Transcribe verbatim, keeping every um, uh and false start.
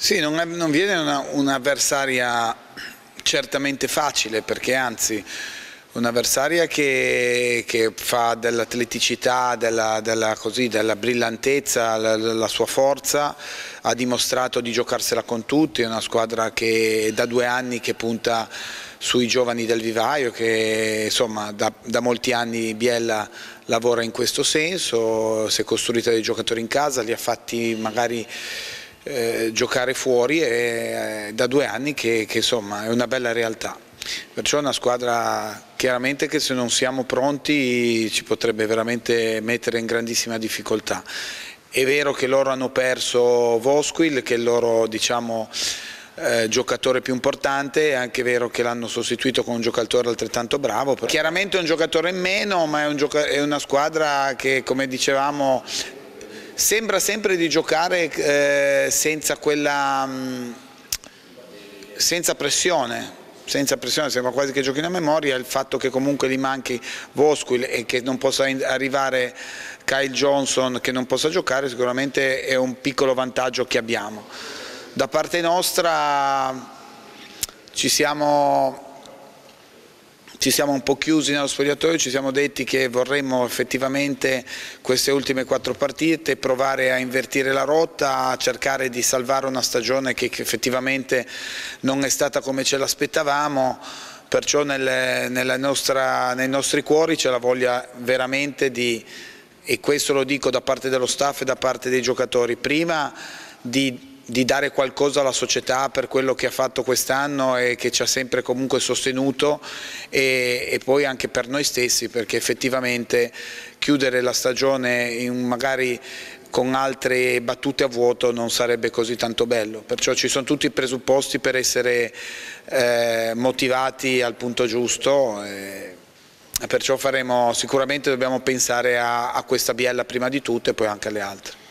Sì, non, è, non viene un'avversaria certamente facile, perché anzi un'avversaria che, che fa dell'atleticità, della, della, così, della brillantezza, la, la sua forza, ha dimostrato di giocarsela con tutti. È una squadra che da due anni che punta sui giovani del vivaio, che insomma da, da molti anni Biella lavora in questo senso, si è costruita dei giocatori in casa, li ha fatti magari eh, giocare fuori, e eh, da due anni che, che insomma è una bella realtà. Perciò è una squadra chiaramente che, se non siamo pronti, ci potrebbe veramente mettere in grandissima difficoltà. È vero che loro hanno perso Vosquil, che è il loro, diciamo, eh, giocatore più importante, è anche vero che l'hanno sostituito con un giocatore altrettanto bravo. Chiaramente è un giocatore in meno, ma è, un gioca è una squadra che, come dicevamo, sembra sempre di giocare eh, senza quella mh, senza pressione. senza pressione, sembra quasi che giochino a memoria. Il fatto che comunque gli manchi Vosquil e che non possa arrivare Kyle Johnson, che non possa giocare, sicuramente è un piccolo vantaggio che abbiamo. Da parte nostra ci siamo Ci siamo un po' chiusi nello spogliatoio, ci siamo detti che vorremmo effettivamente queste ultime quattro partite provare a invertire la rotta, a cercare di salvare una stagione che, che effettivamente non è stata come ce l'aspettavamo. Perciò nel, nella nostra, nei nostri cuori c'è la voglia veramente di, e questo lo dico da parte dello staff e da parte dei giocatori, prima di di dare qualcosa alla società per quello che ha fatto quest'anno e che ci ha sempre comunque sostenuto, e, e poi anche per noi stessi, perché effettivamente chiudere la stagione in, magari con altre battute a vuoto non sarebbe così tanto bello. Perciò ci sono tutti i presupposti per essere eh, motivati al punto giusto, e, e perciò faremo, sicuramente dobbiamo pensare a, a questa Biella prima di tutto e poi anche alle altre.